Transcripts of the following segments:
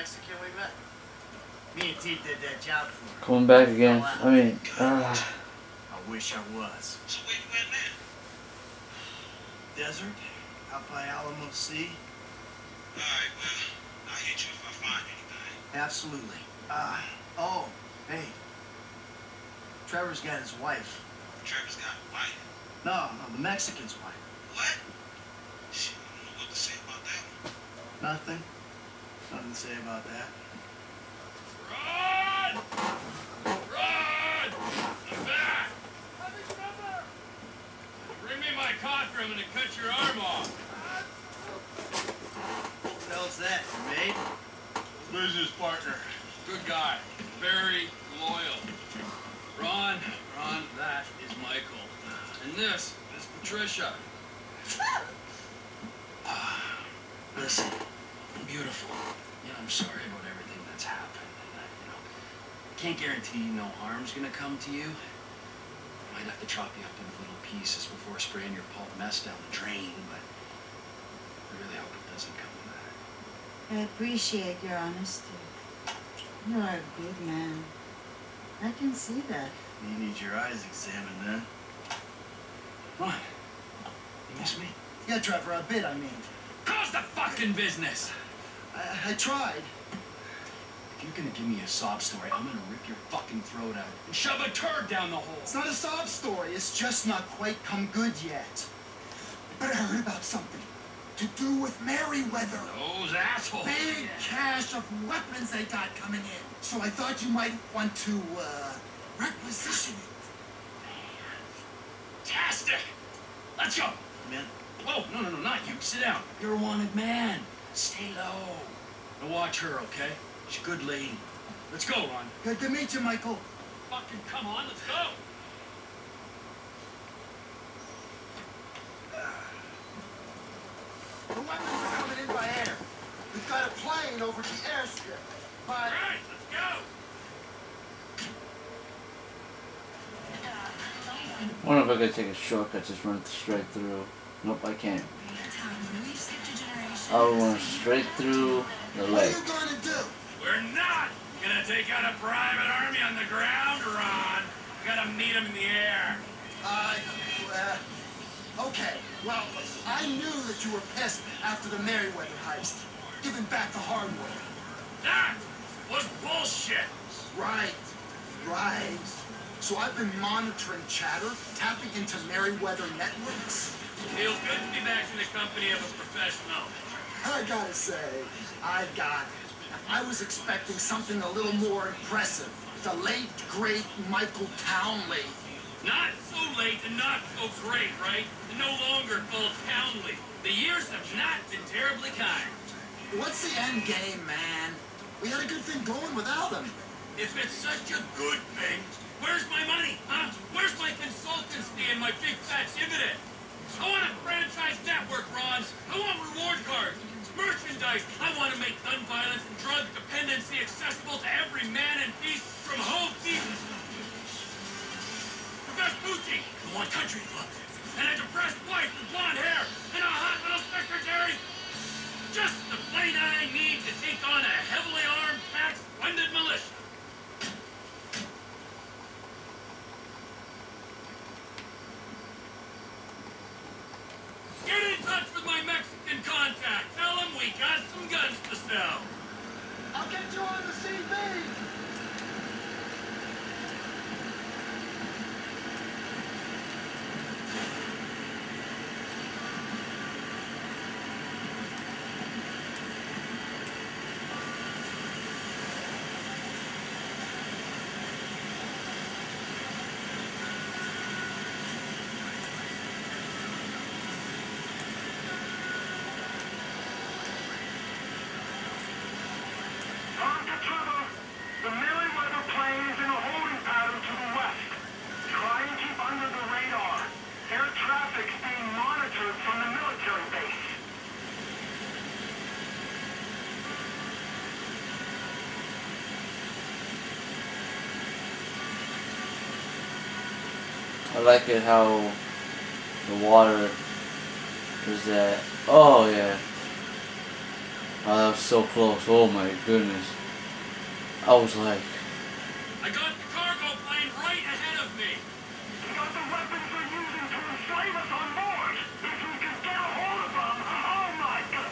Mexican we met? Me and T did that job for him. Coming back again. I mean, I wish I was. So where you at now? Desert, out by Alamo Sea. Alright, well, I'll hit you if I find anything. Absolutely. Oh, hey. Trevor's got his wife. Trevor's got a wife? No, the Mexican's wife. What? Shit, I don't know what to say about that one. Nothing. Nothing to say about that. Run! Run! I'm back! Bring me my coffee, I'm gonna cut your arm off. What the hell's that, your mate? Business partner. Good guy. Very loyal. Ron, that is Michael. And this is Patricia. Listen, beautiful. You know, I'm sorry about everything that's happened. And, can't guarantee no harm's gonna come to you. Might have to chop you up into little pieces before spraying your pulp mess down the drain, but I really hope it doesn't come to that. I appreciate your honesty. You are a good man. I can see that. You need your eyes examined then. What? You miss me? Yeah, Trevor, a bit, I mean. How's the fucking business? I tried. If you're gonna give me a sob story, I'm gonna rip your fucking throat out. And shove a turd down the hole. It's not a sob story. It's just not quite come good yet. But I heard about something to do with Merryweather. Those assholes. Big cache of weapons they got coming in. So I thought you might want to, requisition it. Fantastic. Let's go. Man. Whoa, no, not you. Sit down. You're a wanted man. Stay low. Now watch her, okay? She's a good lady. Let's go, Ron. Good to meet you, Michael. Fucking come on, let's go. The weapons are coming in by air. We've got a plane over the airstrip. But... All right, let's go. I wonder if I could take a shortcut, just run straight through. Nope, I can't. I'll run straight through the what are lake. you gonna do? We're not gonna take out a private army on the ground, Ron. We gotta meet them in the air. Okay. Well, I knew that you were pissed after the Merryweather heist. Giving back the hardware. That was bullshit. Right. So I've been monitoring chatter, tapping into Merryweather networks. Feels good to be back in the company of a professional. I gotta say, I was expecting something a little more impressive. The late, great Michael Townley. Not so late and not so great, right? And no longer called Townley. The years have not been terribly kind. What's the end game, man? We had a good thing going without him. If it's such a good thing, where's my money, huh? Where's my consultancy and my big fat dividend? I want a franchise network, Ron. I want reward cards, merchandise. I want to make gun violence and drug dependency accessible to every man and beast from Hove Deaton. Vespucci, I want country clubs, and a depressed wife with blonde hair, and a hot little secretary. Just the plane I need to take on a heavily armed, tax-funded militia. Get in touch with my Mexican contact. Tell him we got some guns to sell. I'll get you on the CV. The Merryweather plane is in a holding pattern to the west. Try and keep under the radar. Air traffic's being monitored from the military base. I like it how the water is that. Oh yeah. Oh, that was so close. Oh my goodness. I was like, I got the cargo plane right ahead of me. We got the weapons they're using to enslave us on board. If we could get a hold of them, oh my God.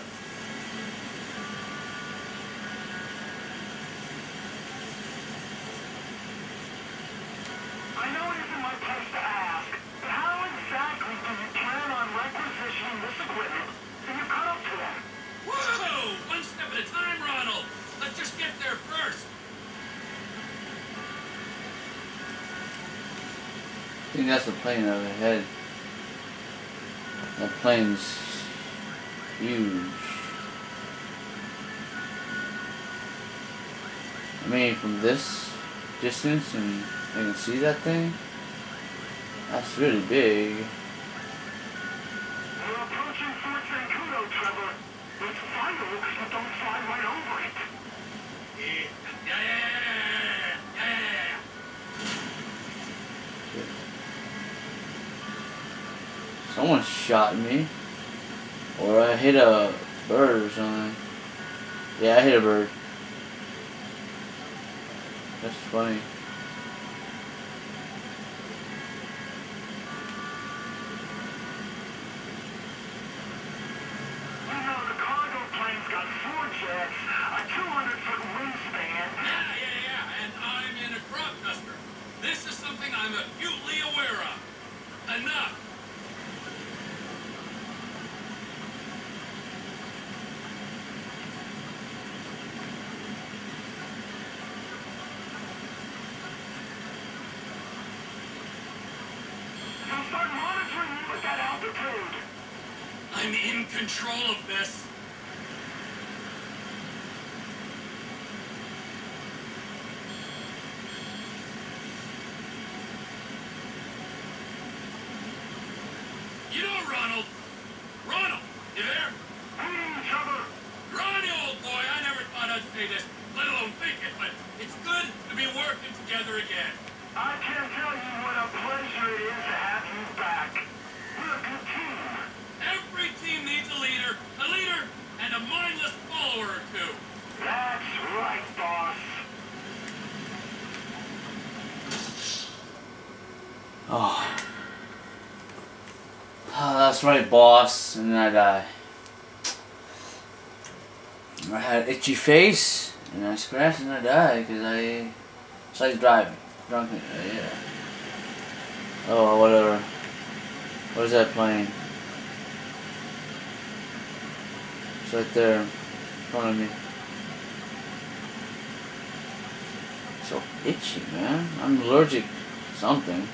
I know it isn't my place to ask, but how exactly do you plan on requisitioning this equipment and you cut up to them? Whoa! One step at a time, Ronald. Let's just get there first. I think that's the plane overhead. That plane's huge. I mean, from this distance, and I can see that thing. That's really big. We're approaching Fort Zancudo, Trevor. It's vital you don't fly right over it. Yeah. Someone shot me. Or I hit a bird or something. Yeah, I hit a bird. That's funny. You know, the cargo plane's got 4 jets, a 200-foot wingspan. Yeah. And I'm in a crop duster. This is something I'm acutely aware of. Enough. They'll start monitoring you at that altitude. I'm in control of this. You know, Ronald. Ronald, you there? Greetings, Trevor. Ronnie, old boy, I never thought I'd say this, let alone think it, but it's good to be working together again. I can't tell you what a pleasure it is to have you back. We're a good team. Every team needs a leader, and a mindless follower or two. That's right, boss. Oh. Oh, that's right, boss. And then I die. I had itchy face, and I scratched and I died because it's like driving. Drunk, yeah. Oh, whatever. What is that plane? It's right there in front of me. So itchy, man. I'm allergic to something.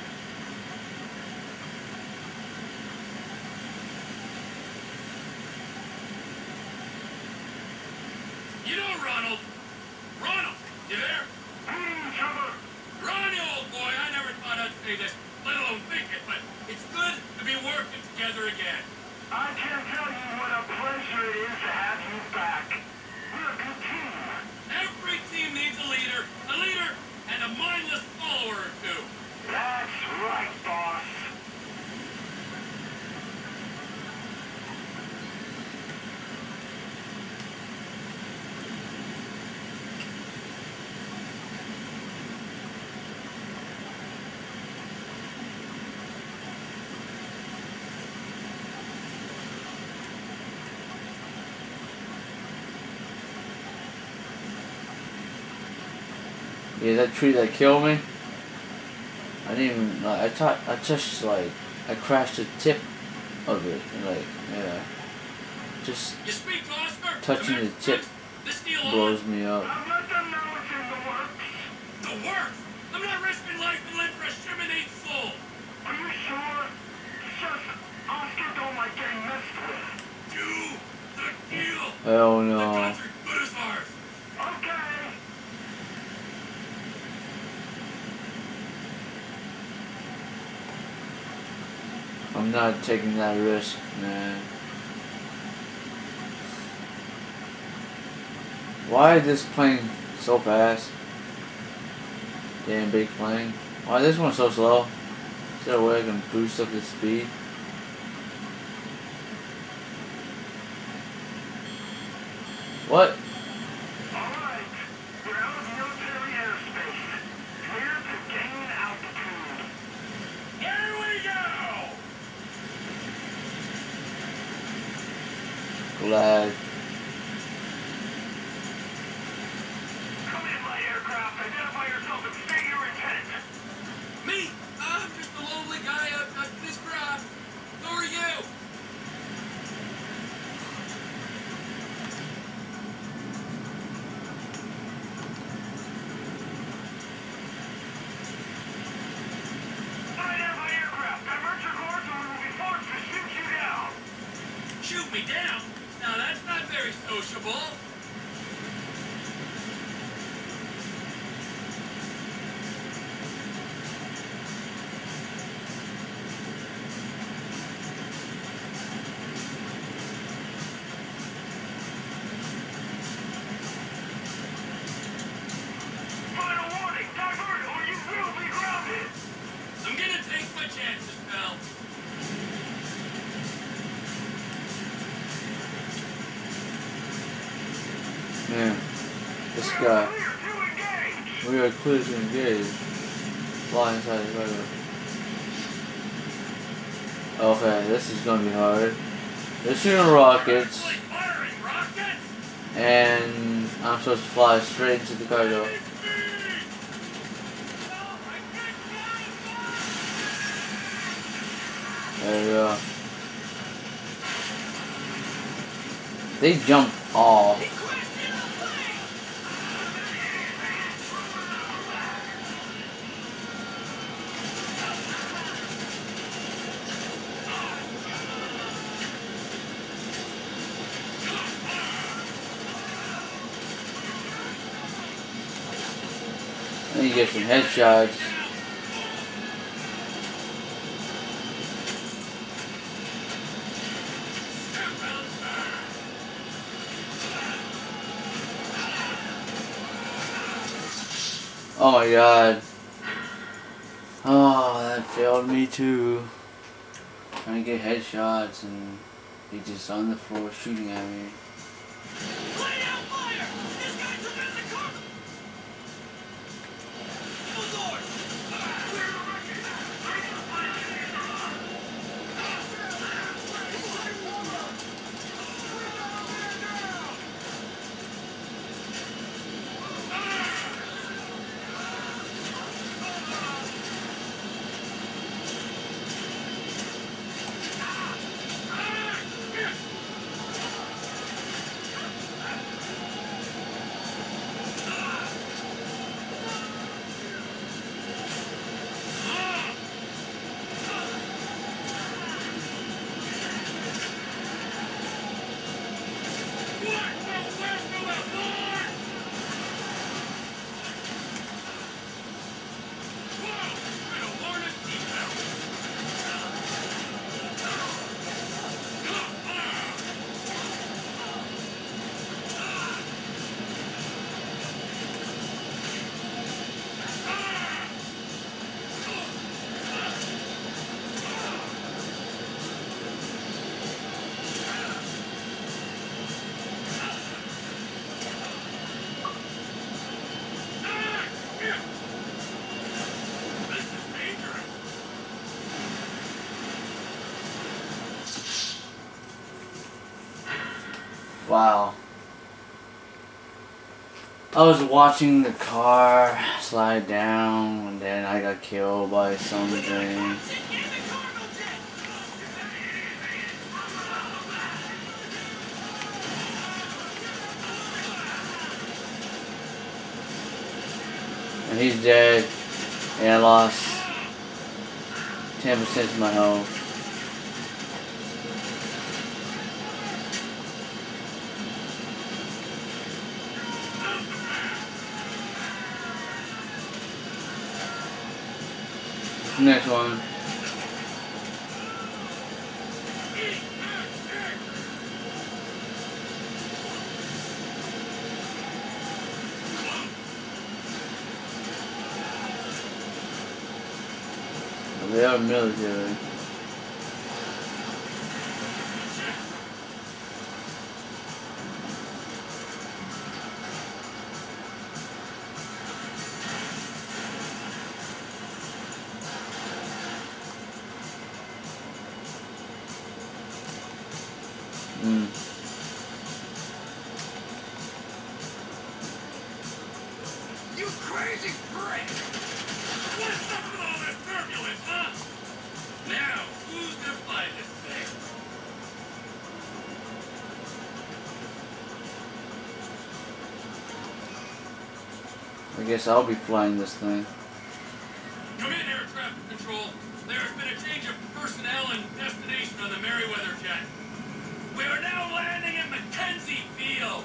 You know, Ronald. Ronald, you there? Greetings, Trevor. Ronnie, old boy, I never thought I'd say this, let alone think it, but it's good to be working together again. I can't tell you what a pleasure it is to have you back. We're a good team. Every team needs a leader, and a mindless follower or two. That's right, boss. Yeah, that tree that killed me. I didn't even. I just like I crashed the tip of it. Like, yeah, just You speak to Oscar? touching the tip This deal blows me up. I've let them know it's in the works. The work? I'm not risking life and limb for a Shimonade soul. Are you sure? It's just Oscar don't like getting messed with. Do the deal. Hell The no. guns are good as ours. Okay. I'm not taking that risk, man. Why is this plane so fast? Damn big plane. Why is this one so slow? Is there a way I can boost up the speed? What? Alright, we're out of military airspace. Clear to gain altitude. Here we go! Glad. Come in, my aircraft. Identify yourself and state your intent. Me? I'm just a lonely guy up this crowd. Who are you? Unidentified aircraft. Divert your course or we will be forced to shoot you down. Shoot me down? Now that's not very sociable. Final warning. Divert or you will be grounded. I'm gonna take my chances, pal. Man, this We are guy. clear to engage. We are clear to engage. Fly inside the fighter. Okay, this is gonna be hard. They're shooting rockets, Personally firing rockets? and I'm supposed to fly straight into the cargo. There we go. They jump off. And you get some headshots. Oh my god. Oh, that failed me too. Trying to get headshots and he just on the floor shooting at me. Lay down fire! These guys are in the car! Full door! Wow. I was watching the car slide down and then I got killed by something. And he's dead. And I lost 10% of my health. Next one. They are military. crazy prick! What's up with all this turbulence, huh? Now, who's gonna fly this thing? I guess I'll be flying this thing. Come in, air traffic control. There's been a change of personnel and destination on the Merryweather jet. We are now landing at Mackenzie Field.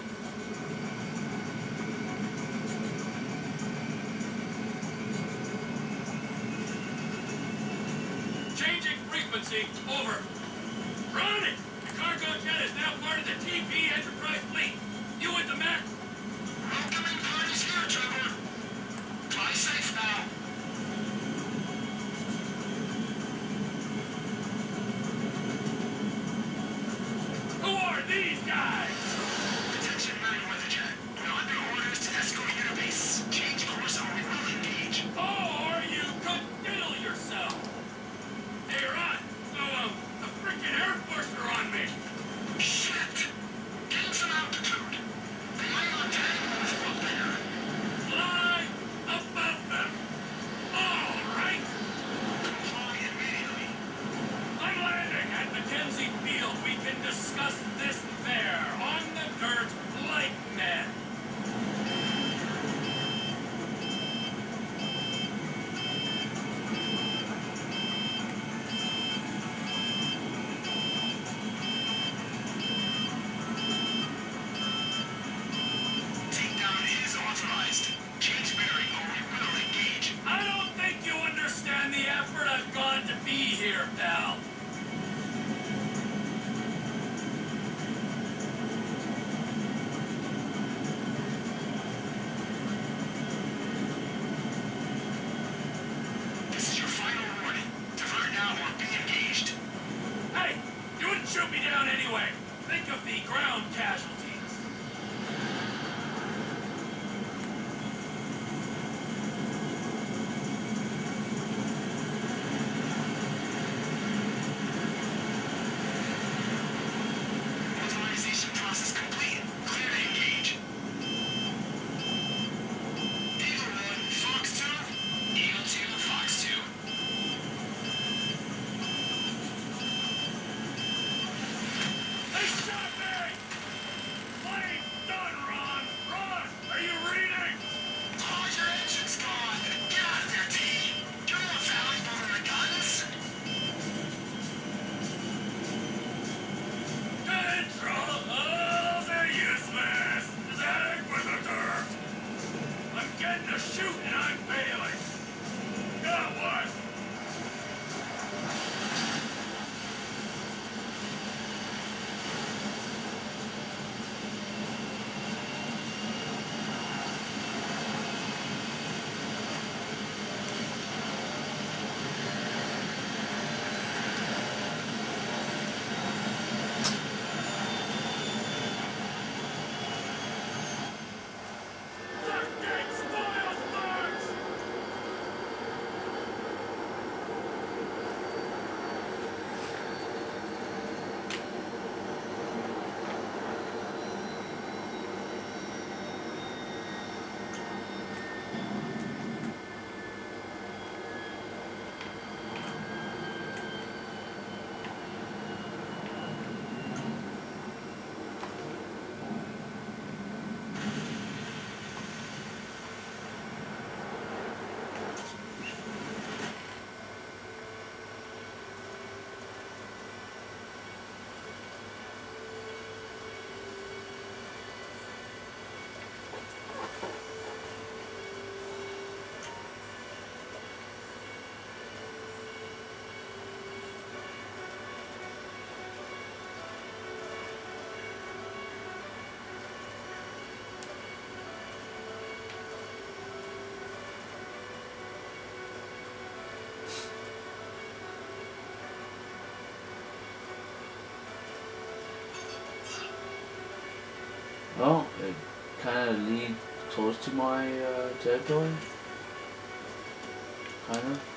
Changing frequency. Over. Ronnie! The cargo jet is now part of the TP Enterprise fleet. You with the mech? Welcoming parties here, Trevor. Fly safe now. Who are these guys? Attention, Merryweather jet. We're under orders to escort you to base. Change course or we will engage. Oh, or you could diddle yourself. Hey, Ron. So, the freaking Air Force are on me. Shit! Gain some altitude. They might not tag us up there. Fly about them. All right. Comply immediately. I'm landing at Mackenzie Field. We can discuss this there, on the dirt, like men. Takedown is authorized. Change bearing or we will engage. I don't think you understand the effort I've gone to be here, pal. This is your final warning. Divert now or be engaged. Hey, you wouldn't shoot me down anyway. Think of the ground casualties. Authorization process complete. Clear to engage. Eagle 1, Fox 2. Eagle 2, Fox 2. They shot me! Plane's done, Ron! Ron, are you reading? Oh, your engine's gone. Get out of there, T. You're more valuable than the guns. Controls are useless! Zag with the dirt! I'm getting a shoot and I'm failing! Got what? Subject spoil starts! Well, it kind of leads close to my territory. Kind of.